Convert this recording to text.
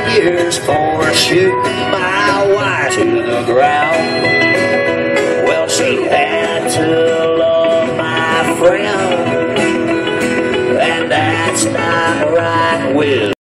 years for shooting my wife to the ground. Well, she had to love my friend, and that's not right, Will.